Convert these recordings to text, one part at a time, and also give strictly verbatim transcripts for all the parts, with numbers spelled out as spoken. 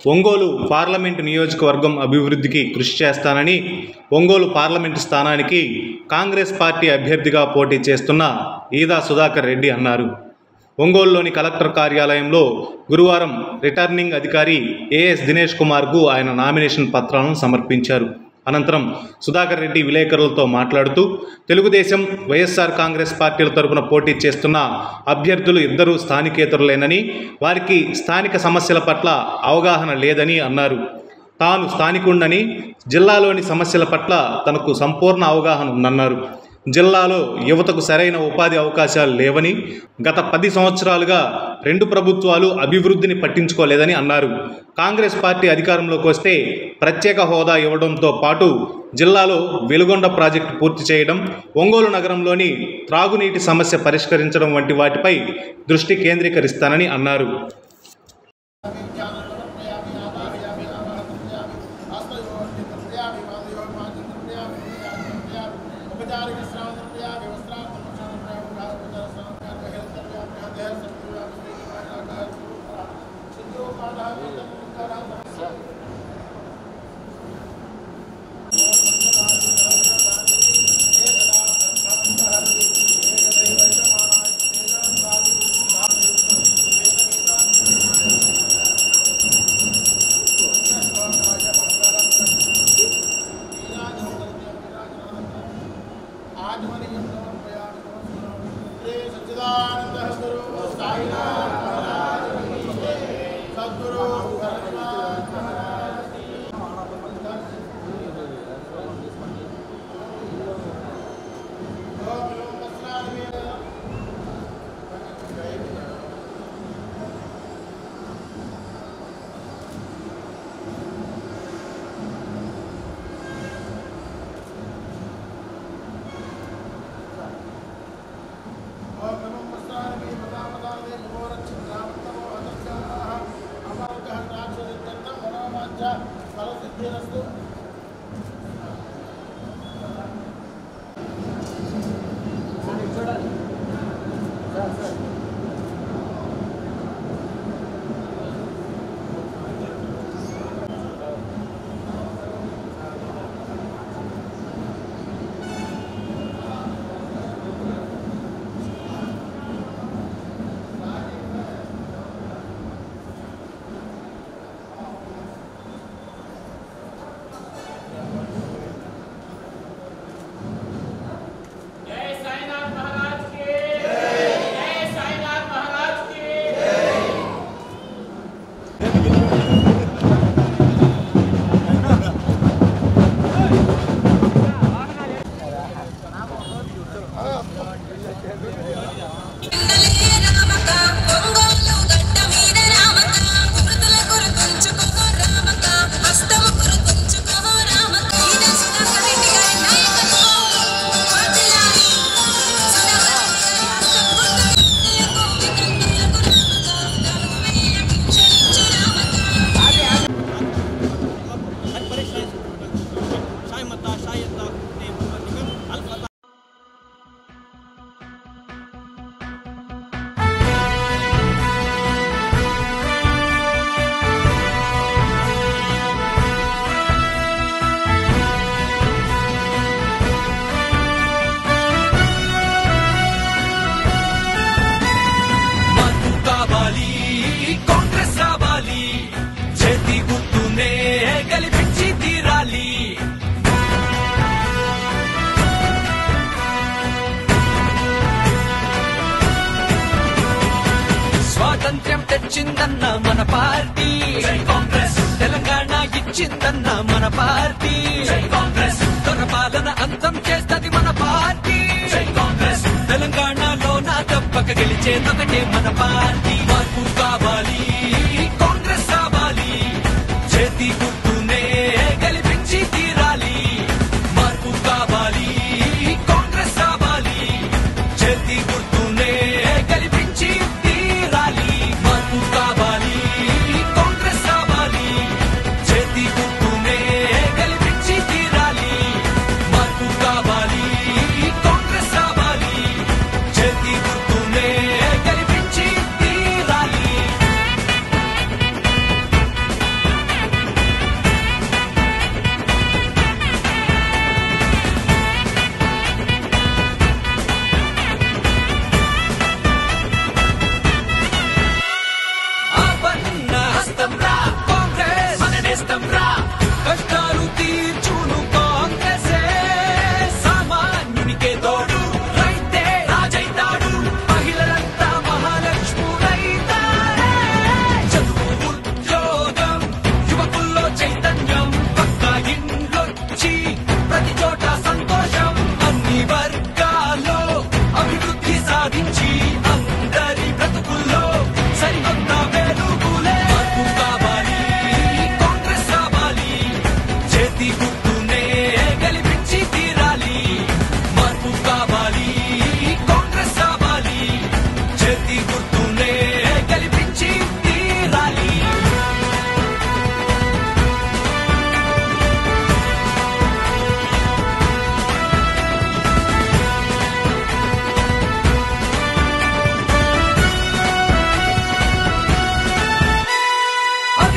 Ongole parliament నియోజకవర్గం అభివృద్ధికి కృషి చేస్తానని ఒంగోలు పార్లమెంటు స్థానానికి కాంగ్రెస్ పార్టీ అభ్యర్థిగా పోటీ చేస్తున్న ఈదా సుధాకర్ రెడ్డి అన్నారు. ఒంగోలులోని కలెక్టర్ కార్యాలయంలో గురువారం రిటర్నింగ్ అధికారి ఏఎస్ దినేష్ కుమార్కు ఆయన నామినేషన్ పత్రాలను సమర్పించారు. అనంతరం సుధాకర్ రెడ్డి విలేకరులతో మాట్లాడుతూ తెలుగుదేశం, వైఎస్ఆర్ కాంగ్రెస్ పార్టీల తరపున పోటీ చేస్తున్న అభ్యర్థులు ఇద్దరూ స్థానికేతరులేనని, వారికి స్థానిక సమస్యల పట్ల అవగాహన లేదని అన్నారు. తాను స్థానికుడినని, జిల్లాలోని సమస్యల పట్ల తనకు సంపూర్ణ అవగాహన ఉందన్నారు. జిల్లాలో యువతకు సరైన ఉపాధి అవకాశాలు లేవని, గత పది సంవత్సరాలుగా రెండు ప్రభుత్వాలు అభివృద్ధిని పట్టించుకోలేదని అన్నారు. కాంగ్రెస్ పార్టీ అధికారంలోకి వస్తే ప్రత్యేక హోదా ఇవ్వడంతో పాటు జిల్లాలో వెలుగొండ ప్రాజెక్టు పూర్తి చేయడం, ఒంగోలు నగరంలోని త్రాగునీటి సమస్య పరిష్కరించడం వంటి వాటిపై దృష్టి కేంద్రీకరిస్తానని అన్నారు. స్వాతంత్ర్యం తెచ్చిందన్న మన పార్టీ కాంగ్రెస్, తెలంగాణ ఇచ్చిందన్న మన పార్టీ కాంగ్రెస్, తన పాలన అంతం చేస్తది మన పార్టీ కాంగ్రెస్, తెలంగాణలో నా తప్పక గెలిచేదొకటే మన పార్టీ. మార్పు కావాలి, కాంగ్రెస్ రావాలి, చేతి గుర్తునే గెలిపించి తీరాలి. మార్పు కావాలి, కాంగ్రెస్ రావాలి, చేతి గుర్తునే గెలిపించి తీరాలి. మార్పు కావాలి, కాంగ్రెస్ రావాలి, చేతి గుర్తునే గెలిపించి తీరాలి. మార్పు కావాలి, కాంగ్రెస్ రావాలి, చేతి గుర్తునే గెలిపించి తీరాలి.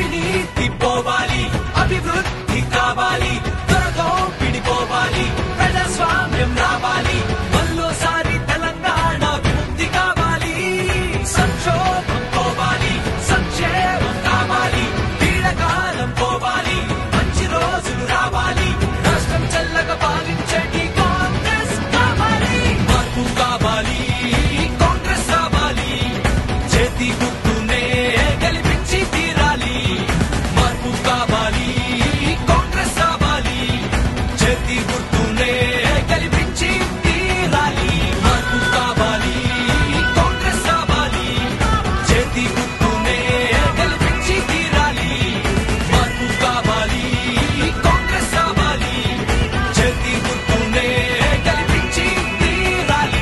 అవినీతి పోవాలి, అభివృద్ధి కావాలి, త్వరగా పిడిపోవాలి, ప్రజాస్వామ్యం రావాలి, మళ్ళోసారి తెలంగాణ విముక్తి కావాలి, సంక్షోభం పోవాలి, సంక్షేమం కావాలి, పీడకాలం పోవాలి, మంచి రోజులు రావాలి, రాష్ట్రం చల్లగా పాలించండి కాంగ్రెస్ కావాలి, మార్పు కావాలి, కాంగ్రెస్ రావాలి, చేతి గుర్తునే గెలిపించి తీరాలి, మార్పు కావాలి, కాంగ్రెస్ రావాలి, చేతి గుర్తునే గెలిపించి తీరాలి, మార్పు కావాలి, కాంగ్రెస్ రావాలి, చేతి గుర్తునే గెలిపించి తీరాలి, మార్పు కావాలి, కాంగ్రెస్ రావాలి, చేతి గుర్తునే గెలిపించి తీరాలి.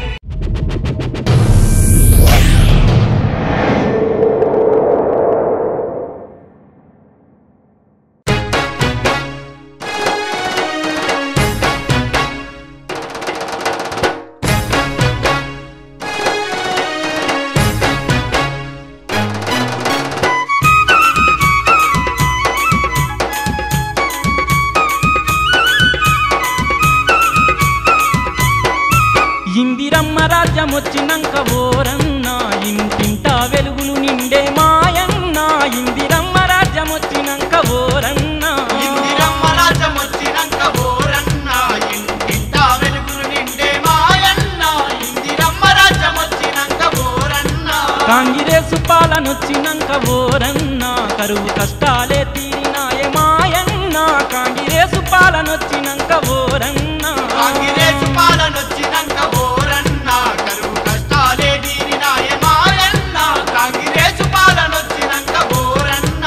ఇందిరమ్మ రాజ్యం వచ్చినంక ఓరన్న ఇంటింట వెలుగులు నిండే మాయన్న ఇందిరమ్మ రాజ్యం వచ్చినంక ఓరన్న ఇందిరమ్మ రాజ్యం వచ్చినంక ఓరన్న ఇంటింట వెలుగులు నిండే మాయన్న ఇందిరమ్మ రాజ్యం వచ్చినంక ఓరన్న కాంగ్రెసు పాలన వచ్చినంక ఓరన్న కరువు కష్టాలే తీరినాయే మాయన్న కాంగ్రెసు పాలన వచ్చినంక ఓరన్న కాంగ్రెస్ పాలన వచ్చినంక ఓరన్న కరువు కష్టాలే తీరినాయ మాయన్న కాంగ్రెస్ పాలన వచ్చినంక ఓరన్న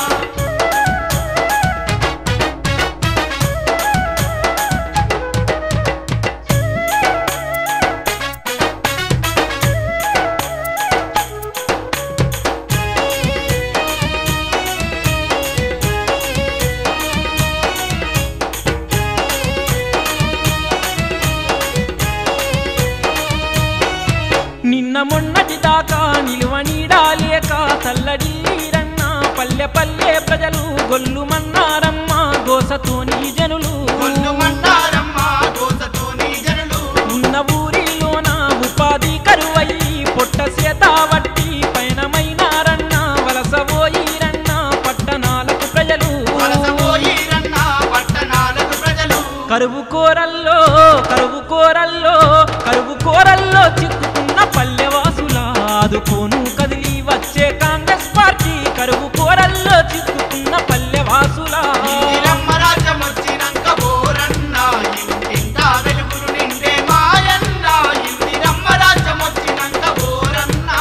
నిన్న మొన్నటి దాకా నిలువ నీడాలేక తల్లడీరన్న పల్లె పల్లె ప్రజలు గొల్లుమన్నారమ్మ గోసతోని జనులు కొల్లుమన్నారమ్మ దోసతోని జనులు ఉన్న ఊరిలోన ఉపాధి కరువయ్యి పొట్ట సేత వట్టి పయనమైనారన్న వలసపోయిరన్న పట్టణాలకు ప్రజలు వలసపోయిరన్న పట్టణాలకు ప్రజలు కరువు కోరల్లో కరువు కోరల్లో కరువు కోరల్లో చిక్కుకున్న పల్లెవాసుల ఆదుకోను కదిలి వచ్చే కాంగ్రెస్ పార్టీ కరువు కోరల్లో చిక్కుకున్న పల్లెవాసుల ఇందిరమ్మ రాజ్యం వచ్చినంక ఓరన్న ఇంటింట వెలుగులు నిండే మాయన్న ఇందిరమ్మ రాజ్యం వచ్చినంక ఓరన్న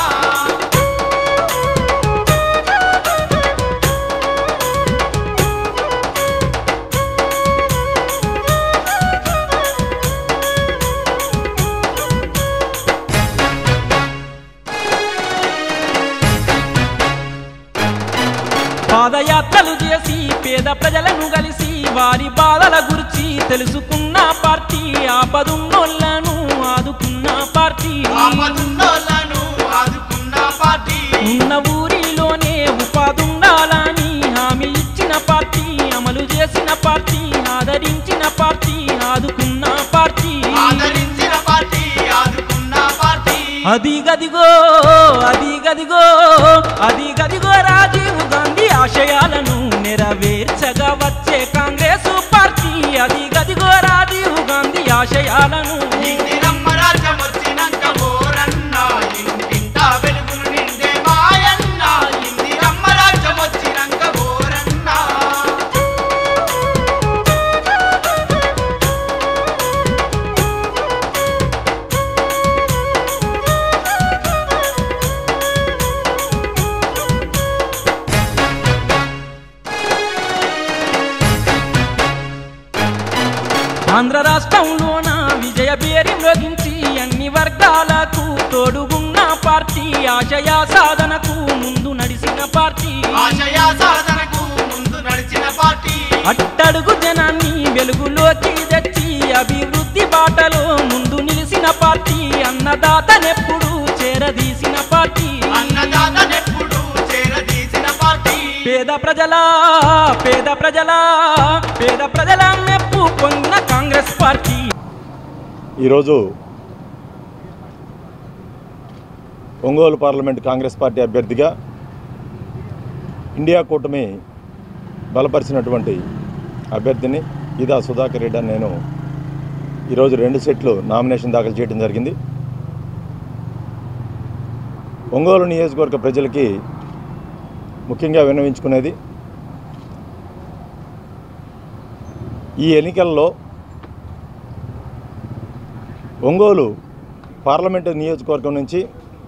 పాదయాత్రలు చేసి పేద ప్రజలను కలిసి వారి బాధల గురించి తెలుసుకున్న పార్టీ ఆపదున్నోళ్లను ఆదుకున్న పార్టీ ఆపదున్నోళ్ళను ఆదుకున్న పార్టీ ఉన్న ఊరిలోనే ఉపాధుండాలని హామీ ఇచ్చిన పార్టీ అమలు చేసిన పార్టీ ఆదరించిన పార్టీ ఆదుకున్న పార్టీ ఆదరించిన పార్టీ ఆదుకున్న పార్టీ అది గదిగో అది గదిగో అది గదిగో రాజీవ్ గాంధీ ఆశయాలను నెరవేర్చగా వచ్చే కాంగ్రెస్ పార్టీ అది గదిగో రాజీవ్ గాంధీ ఆశయాలను ఇందిరమ్మ రాజ్యం వచ్చినంక ఓరన్న ఇంటింట వెలుగులు నిండే మాయన్న ఇందిరమ్మ రాజ్యం వచ్చినంక ఓరన్న ఆంధ్ర రాష్ట్రంలోన విజయ బేరి మ్రోగించి అన్ని వర్గాలకు తోడుగున్న పార్టీ ఆశయ సాధనకు ముందు నడిసిన పార్టీ ఆశయ సాధనకు ముందు నడిచిన పార్టీ అట్టడుగు జనాన్ని వెలుగులోకి తెచ్చి అభివృద్ధి బాటలో ముందు నిలిసిన పార్టీ అన్నదాతనెప్పుడు చేరదీసిన పార్టీ అన్నదాతనెప్పుడు చేరదీసిన పార్టీ పేద ప్రజల పేద ప్రజల పేద ప్రజల మెప్పు పొందిన కాంగ్రెస్ పార్టీ. ఈరోజు ఒంగోలు పార్లమెంట్ కాంగ్రెస్ పార్టీ అభ్యర్థిగా ఇండియా కూటమి బలపరిచినటువంటి అభ్యర్థిని ఈదా సుధాకర్ రెడ్డి అని నేను ఈరోజు రెండు సెట్లు నామినేషన్ దాఖలు చేయడం జరిగింది. ఒంగోలు నియోజకవర్గ ప్రజలకి ముఖ్యంగా విన్నవించుకునేది, ఈ ఎన్నికల్లో ఒంగోలు పార్లమెంటు నియోజకవర్గం నుంచి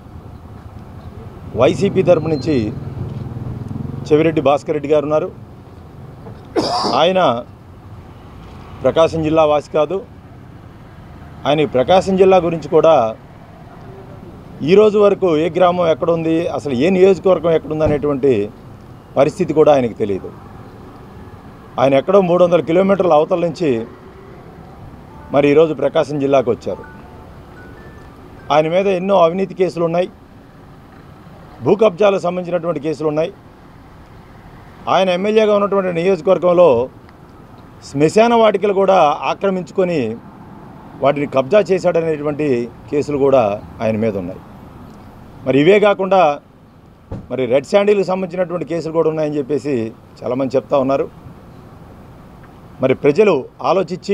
వైసీపీ తరపు నుంచి చెవిరెడ్డి భాస్కర్ రెడ్డి గారు ఉన్నారు. ఆయన ప్రకాశం జిల్లా వాసి కాదు. ఆయన ప్రకాశం జిల్లా గురించి కూడా ఈరోజు వరకు ఏ గ్రామం ఎక్కడుంది, అసలు ఏ నియోజకవర్గం ఎక్కడుంది అనేటువంటి పరిస్థితి కూడా ఆయనకు తెలియదు. ఆయన ఎక్కడో మూడు వందల కిలోమీటర్ల అవతల నుంచి మరి ఈరోజు ప్రకాశం జిల్లాకు వచ్చారు. ఆయన మీద ఎన్నో అవినీతి కేసులు ఉన్నాయి, భూ కబ్జాలకు సంబంధించినటువంటి కేసులు ఉన్నాయి. ఆయన ఎమ్మెల్యేగా ఉన్నటువంటి నియోజకవర్గంలో శ్మశాన వాటికలు కూడా ఆక్రమించుకొని వాటిని కబ్జా చేశాడనేటువంటి కేసులు కూడా ఆయన మీద ఉన్నాయి. మరి ఇవే కాకుండా మరి రెడ్ శాండీలకు సంబంధించినటువంటి కేసులు కూడా ఉన్నాయని చెప్పేసి చాలామంది చెప్తా ఉన్నారు. మరి ప్రజలు ఆలోచించి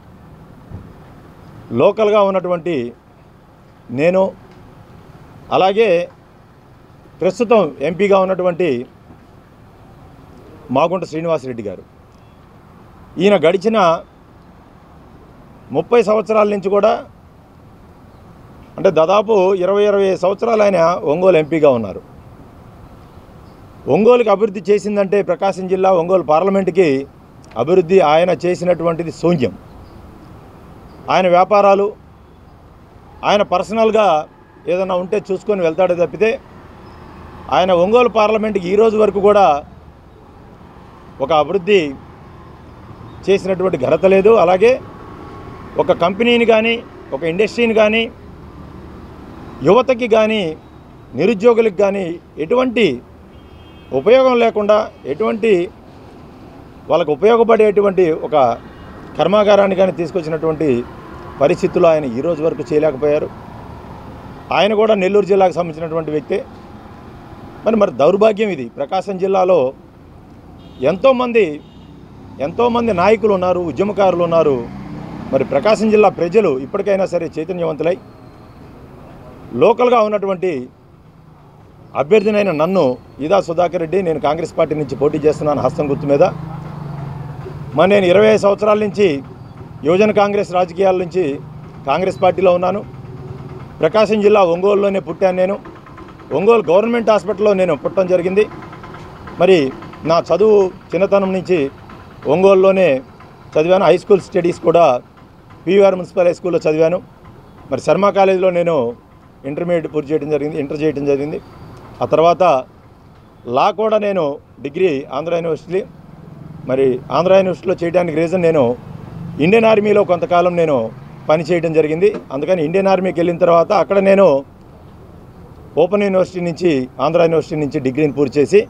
లోకల్గా ఉన్నటువంటి నేను, అలాగే ప్రస్తుతం ఎంపీగా ఉన్నటువంటి మాగుంట శ్రీనివాసరెడ్డి గారు, ఈయన గడిచిన ముప్పై సంవత్సరాల నుంచి కూడా అంటే దాదాపు ఇరవై ఇరవై సంవత్సరాలు ఆయన ఒంగోలు ఎంపీగా ఉన్నారు. ఒంగోలుకి అభివృద్ధి చేసిందంటే ప్రకాశం జిల్లా ఒంగోలు పార్లమెంటుకి అభివృద్ధి ఆయన చేసినటువంటిది శూన్యం. ఆయన వ్యాపారాలు, ఆయన పర్సనల్గా ఏదైనా ఉంటే చూసుకొని వెళ్తాడే తప్పితే ఆయన ఒంగోలు పార్లమెంటుకి ఈరోజు వరకు కూడా ఒక అభివృద్ధి చేసినటువంటి ఘనత లేదు. అలాగే ఒక కంపెనీని కానీ, ఒక ఇండస్ట్రీని కానీ, యువతకి కానీ, నిరుద్యోగులకు కానీ ఎటువంటి ఉపయోగం లేకుండా, ఎటువంటి వాళ్ళకు ఉపయోగపడేటువంటి ఒక కర్మాగారాన్ని కానీ తీసుకొచ్చినటువంటి పరిస్థితులు ఆయన ఈరోజు వరకు చేయలేకపోయారు. ఆయన కూడా నెల్లూరు జిల్లాకు సంబంధించినటువంటి వ్యక్తే. మరి మరి దౌర్భాగ్యం ఇది. ప్రకాశం జిల్లాలో ఎంతోమంది ఎంతోమంది నాయకులు ఉన్నారు, ఉద్యమకారులు ఉన్నారు. మరి ప్రకాశం జిల్లా ప్రజలు ఇప్పటికైనా సరే చైతన్యవంతులై లోకల్గా ఉన్నటువంటి అభ్యర్థినైన నన్ను ఈదా సుధాకర్ రెడ్డి, నేను కాంగ్రెస్ పార్టీ నుంచి పోటీ చేస్తున్నాను హస్తం గుర్తు మీద. మరి నేను ఇరవై ఐదు సంవత్సరాల నుంచి యువజన కాంగ్రెస్ రాజకీయాల నుంచి కాంగ్రెస్ పార్టీలో ఉన్నాను. ప్రకాశం జిల్లా ఒంగోలులోనే పుట్టాను. నేను ఒంగోలు గవర్నమెంట్ హాస్పిటల్లో నేను పుట్టడం జరిగింది. మరి నా చదువు చిన్నతనం నుంచి ఒంగోలులోనే చదివాను. హై స్కూల్ స్టడీస్ కూడా పీవీఆర్ మున్సిపల్ హై స్కూల్లో చదివాను. మరి శర్మ కాలేజీలో నేను ఇంటర్మీడియట్ పూర్తి చేయడం జరిగింది, ఇంటర్ చేయడం జరిగింది. ఆ తర్వాత లా కూడా నేను డిగ్రీ ఆంధ్ర యూనివర్సిటీ మరి ఆంధ్ర యూనివర్సిటీలో చేయడానికి రీజన్ నేను ఇండియన్ ఆర్మీలో కొంతకాలం నేను పని చేయడం జరిగింది. అందుకని ఇండియన్ ఆర్మీకి వెళ్ళిన తర్వాత అక్కడ నేను ఓపెన్ యూనివర్సిటీ నుంచి, ఆంధ్ర యూనివర్సిటీ నుంచి డిగ్రీని పూర్తి చేసి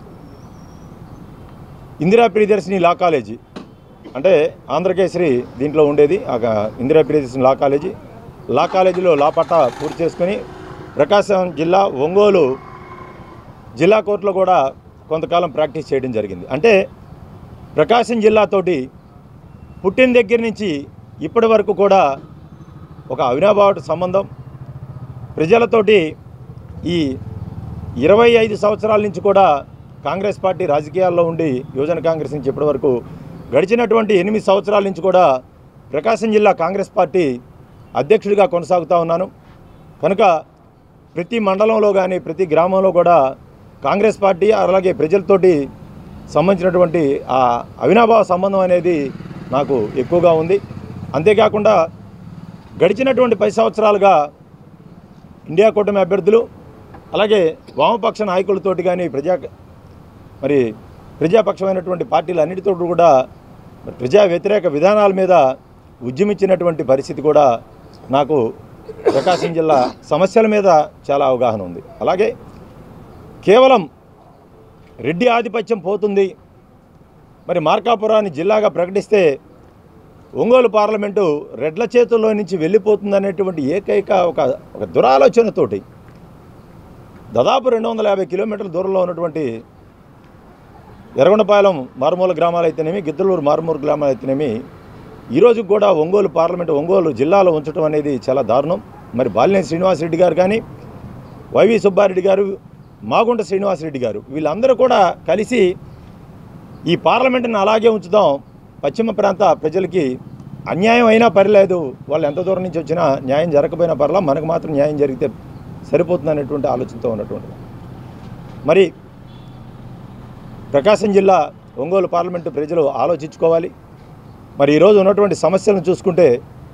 ఇందిరా ప్రియదర్శిని లా కాలేజీ అంటే ఆంధ్రకేసరి దీంట్లో ఉండేది Indira Priyadarshini law college law కాలేజీలో లా పట్టా పూర్తి చేసుకుని ప్రకాశం జిల్లా ఒంగోలు జిల్లా కోర్టులో కూడా కొంతకాలం ప్రాక్టీస్ చేయడం జరిగింది. అంటే ప్రకాశం జిల్లాతోటి పుట్టిన దగ్గర నుంచి ఇప్పటి వరకు కూడా ఒక అవినాభావ సంబంధం. ప్రజలతోటి ఈ ఇరవై ఐదు సంవత్సరాల నుంచి కూడా కాంగ్రెస్ పార్టీ రాజకీయాల్లో ఉండి యువజన కాంగ్రెస్ నుంచి ఇప్పటి వరకు గడిచినటువంటి ఎనిమిది సంవత్సరాల నుంచి కూడా ప్రకాశం జిల్లా కాంగ్రెస్ పార్టీ అధ్యక్షుడిగా కొనసాగుతూ ఉన్నాను. కనుక ప్రతి మండలంలో కానీ ప్రతి గ్రామంలో కూడా కాంగ్రెస్ పార్టీ అలాగే ప్రజలతోటి సంబంధించినటువంటి ఆ అవినాభావ సంబంధం అనేది నాకు ఎక్కువగా ఉంది. అంతేకాకుండా గడిచినటువంటి పది సంవత్సరాలుగా ఇండియా కూటమి అభ్యర్థులు అలాగే వామపక్ష నాయకులతోటి కానీ ప్రజా మరి ప్రజాపక్షమైనటువంటి పార్టీలు అన్నిటితో కూడా ప్రజా వ్యతిరేక విధానాల మీద ఉద్యమించినటువంటి పరిస్థితి కూడా నాకు ప్రకాశం జిల్లా సమస్యల మీద చాలా అవగాహన ఉంది. అలాగే కేవలం రెడ్డి ఆధిపత్యం పోతుంది, మరి మార్కాపురాన్ని జిల్లాగా ప్రకటిస్తే ఒంగోలు పార్లమెంటు రెడ్ల చేతుల్లో నుంచి వెళ్ళిపోతుందనేటువంటి ఏకైక ఒక ఒక దురాలోచనతోటి దాదాపు రెండు వందల యాభై కిలోమీటర్ల దూరంలో ఉన్నటువంటి ఎర్రగొండపాలెం మారుమూల గ్రామాలు అయితేనేమి, గిద్దలూరు మారుమూల గ్రామాలు అయితేనేమి ఈరోజు కూడా ఒంగోలు పార్లమెంటు ఒంగోలు జిల్లాలో ఉంచడం అనేది చాలా దారుణం. మరి బాలినేని శ్రీనివాసరెడ్డి గారు కానీ, వైవి సుబ్బారెడ్డి గారు, మాగుంట శ్రీనివాసరెడ్డి గారు వీళ్ళందరూ కూడా కలిసి ఈ పార్లమెంటును అలాగే ఉంచుదాం, పశ్చిమ ప్రాంత ప్రజలకి అన్యాయం అయినా పర్లేదు, వాళ్ళు ఎంత దూరం నుంచి వచ్చినా న్యాయం జరగకపోయినా పర్లా, మనకు మాత్రం న్యాయం జరిగితే సరిపోతుంది అనేటువంటి ఆలోచనతో ఉన్నటువంటి మరి ప్రకాశం జిల్లా ఒంగోలు పార్లమెంటు ప్రజలు ఆలోచించుకోవాలి. మరి ఈరోజు ఉన్నటువంటి సమస్యలను చూసుకుంటే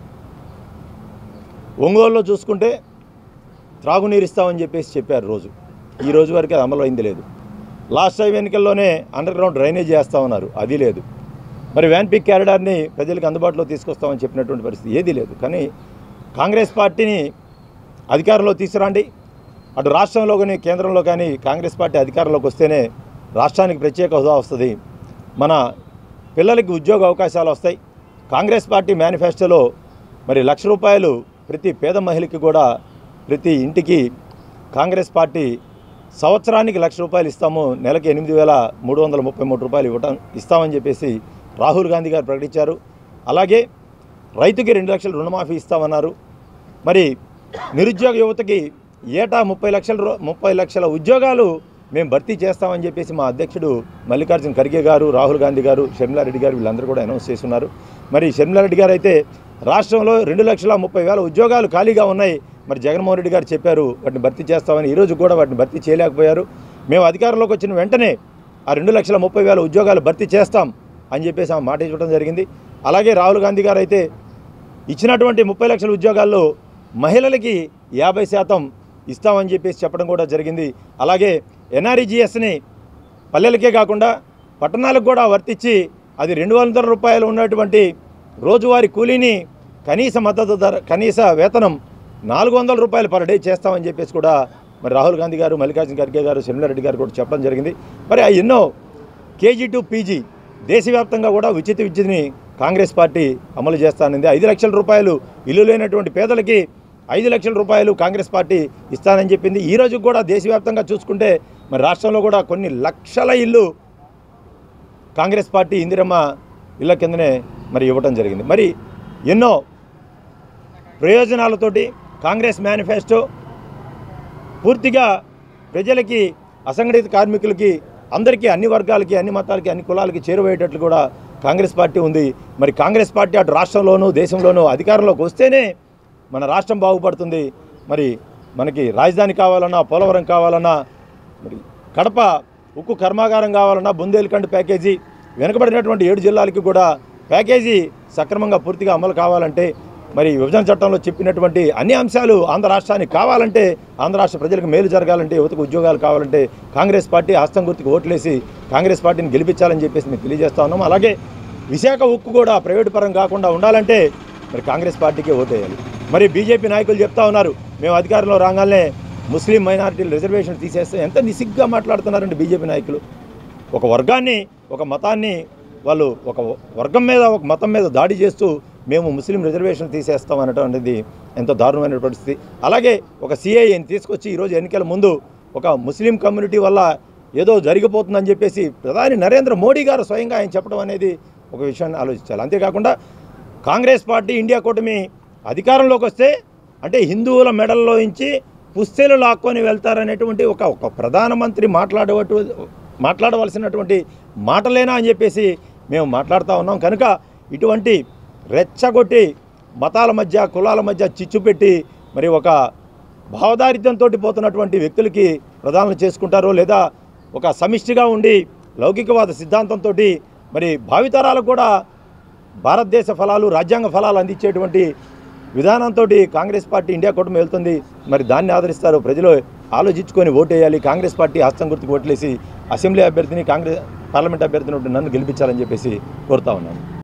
ఒంగోలులో చూసుకుంటే త్రాగునీరు ఇస్తామని చెప్పేసి చెప్పారు రోజు, ఈ రోజు వరకు అది అమలు అయింది లేదు. లాస్ట్ టైం ఎన్నికల్లోనే అండర్ గ్రౌండ్ డ్రైనేజ్ చేస్తామన్నారు, అది లేదు. మరి వ్యాన్పిక్ క్యారిడార్ని ప్రజలకు అందుబాటులో తీసుకొస్తామని చెప్పినటువంటి పరిస్థితి ఏదీ లేదు. కానీ కాంగ్రెస్ పార్టీని అధికారంలో తీసుకురండి, అటు రాష్ట్రంలో కానీ కేంద్రంలో కానీ కాంగ్రెస్ పార్టీ అధికారంలోకి వస్తేనే రాష్ట్రానికి ప్రత్యేక హోదా వస్తుంది, మన పిల్లలకి ఉద్యోగ అవకాశాలు వస్తాయి. కాంగ్రెస్ పార్టీ మేనిఫెస్టోలో మరి లక్ష రూపాయలు ప్రతి పేద మహిళకి కూడా ప్రతి ఇంటికి కాంగ్రెస్ పార్టీ సంవత్సరానికి లక్ష రూపాయలు ఇస్తాము, నెలకి ఎనిమిది వేల మూడు వందల ముప్పై మూడు రూపాయలు ఇవ్వటం ఇస్తామని చెప్పేసి రాహుల్ గాంధీ గారు ప్రకటించారు. అలాగే రైతుకి రెండు లక్షల రుణమాఫీ ఇస్తామన్నారు. మరి నిరుద్యోగ యువతకి ఏటా ముప్పై లక్షల ముప్పై లక్షల ఉద్యోగాలు మేము భర్తీ చేస్తామని చెప్పేసి మా అధ్యక్షుడు మల్లికార్జున ఖర్గే గారు, రాహుల్ గాంధీ గారు, షర్మిలారెడ్డి గారు వీళ్ళందరూ కూడా అనౌన్స్ చేస్తున్నారు. మరి షర్మిలారెడ్డి గారు అయితే రాష్ట్రంలో రెండు లక్షల ముప్పై వేల ఉద్యోగాలు ఖాళీగా ఉన్నాయి, మరి జగన్మోహన్ రెడ్డి గారు చెప్పారు వాటిని భర్తీ చేస్తామని, ఈరోజు కూడా వాటిని భర్తీ చేయలేకపోయారు. మేము అధికారంలోకి వచ్చిన వెంటనే ఆ రెండు లక్షల ముప్పై వేల ఉద్యోగాలు భర్తీ చేస్తాం అని చెప్పేసి ఆ మాట ఇవ్వడం జరిగింది. అలాగే రాహుల్ గాంధీ గారు అయితే ఇచ్చినటువంటి ముప్పై లక్షల ఉద్యోగాల్లో మహిళలకి యాభై శాతం ఇస్తామని చెప్పేసి చెప్పడం కూడా జరిగింది. అలాగే ఎన్ఆర్ఈజీఎస్ని పల్లెలకే కాకుండా పట్టణాలకు కూడా వర్తించి అది రెండు వందల రూపాయలు ఉన్నటువంటి రోజువారీ కూలీని కనీస మద్దతు ధర కనీస వేతనం నాలుగు వందల రూపాయలు పర్ డే చేస్తామని చెప్పేసి కూడా మరి రాహుల్ గాంధీ గారు, మల్లికార్జున ఖర్గే గారు, షర్మిలారెడ్డి గారు కూడా చెప్పడం జరిగింది. మరి ఆ ఎన్నో కేజీ టు పీజీ దేశవ్యాప్తంగా కూడా ఉచిత విద్యని కాంగ్రెస్ పార్టీ అమలు చేస్తానంది. ఐదు లక్షల రూపాయలు ఇల్లు లేనటువంటి పేదలకి ఐదు లక్షల రూపాయలు కాంగ్రెస్ పార్టీ ఇస్తానని చెప్పింది. ఈరోజు కూడా దేశవ్యాప్తంగా చూసుకుంటే మరి రాష్ట్రంలో కూడా కొన్ని లక్షల ఇల్లు కాంగ్రెస్ పార్టీ ఇందిరమ్మ ఇళ్ళ కిందనే మరి ఇవ్వటం జరిగింది. మరి ఎన్నో ప్రయోజనాలతోటి కాంగ్రెస్ మేనిఫెస్టో పూర్తిగా ప్రజలకి, అసంఘటిత కార్మికులకి, అందరికీ, అన్ని వర్గాలకి, అన్ని మతాలకి, అన్ని కులాలకి చేరువయ్యేటట్లు కూడా కాంగ్రెస్ పార్టీ ఉంది. మరి కాంగ్రెస్ పార్టీ అటు రాష్ట్రంలోనూ దేశంలోనూ అధికారంలోకి వస్తేనే మన రాష్ట్రం బాగుపడుతుంది. మరి మనకి రాజధాని కావాలన్నా, పోలవరం కావాలన్నా, మరి కడప ఉక్కు కర్మాగారం కావాలన్నా, బుందేల్ఖండ్ ప్యాకేజీ, వెనుకబడినటువంటి ఏడు జిల్లాలకి కూడా ప్యాకేజీ సక్రమంగా పూర్తిగా అమలు కావాలంటే, మరి విభజన చట్టంలో చెప్పినటువంటి అన్ని అంశాలు ఆంధ్ర రాష్ట్రానికి కావాలంటే, ఆంధ్ర రాష్ట్ర ప్రజలకు మేలు జరగాలంటే, యువతకు ఉద్యోగాలు కావాలంటే కాంగ్రెస్ పార్టీ హస్తం గుర్తుకు ఓట్లేసి కాంగ్రెస్ పార్టీని గెలిపించాలని చెప్పేసి మేము తెలియజేస్తా ఉన్నాం. అలాగే విశాఖ ఉక్కు కూడా ప్రైవేటు పరం కాకుండా ఉండాలంటే మరి కాంగ్రెస్ పార్టీకే ఓటేయాలి. మరి బీజేపీ నాయకులు చెప్తా ఉన్నారు మేము అధికారంలో రాగానే ముస్లిం మైనారిటీలు రిజర్వేషన్ తీసేస్తే. ఎంత నిసిగ్గా మాట్లాడుతున్నారండి బీజేపీ నాయకులు. ఒక వర్గాన్ని, ఒక మతాన్ని వాళ్ళు ఒక వర్గం మీద, ఒక మతం మీద దాడి చేస్తూ మేము ముస్లిం రిజర్వేషన్ తీసేస్తాం అనటం అనేది ఎంతో దారుణమైన పరిస్థితి. అలాగే ఒక సిఐని తీసుకొచ్చి ఈరోజు ఎన్నికల ముందు ఒక ముస్లిం కమ్యూనిటీ వల్ల ఏదో జరిగిపోతుందని చెప్పేసి ప్రధాని నరేంద్ర మోడీ గారు స్వయంగా ఆయన చెప్పడం అనేది ఒక విషయాన్ని ఆలోచించాలి. అంతేకాకుండా కాంగ్రెస్ పార్టీ, ఇండియా కూటమి అధికారంలోకి వస్తే అంటే హిందువుల మెడల్లో నుంచి పుస్తెలు లాక్కొని వెళ్తారనేటువంటి ఒక ఒక ప్రధానమంత్రి మాట్లాడేటు మాట్లాడవలసినటువంటి మాటలేనా అని చెప్పేసి మేము మాట్లాడుతూ ఉన్నాం. కనుక ఇటువంటి రెచ్చగొట్టి మతాల మధ్య, కులాల మధ్య చిచ్చు పెట్టి మరి ఒక భావదారిద్ర్యంతో పోతున్నటువంటి వ్యక్తులకి ప్రధానం చేసుకుంటారు, లేదా ఒక సమిష్టిగా ఉండి లౌకికవాద సిద్ధాంతంతో మరి భావితరాలకు కూడా భారతదేశ ఫలాలు, రాజ్యాంగ ఫలాలు అందించేటువంటి విధానంతో కాంగ్రెస్ పార్టీ, ఇండియా కూటమి వెళ్తుంది. మరి దాన్ని ఆదరిస్తారు ప్రజలు. ఆలోచించుకొని ఓటేయాలి. కాంగ్రెస్ పార్టీ హస్తం గుర్తుకు ఓట్లేసి అసెంబ్లీ అభ్యర్థిని, కాంగ్రెస్ పార్లమెంట్ అభ్యర్థిని నన్ను గెలిపించాలని చెప్పేసి కోరుతా ఉన్నాను.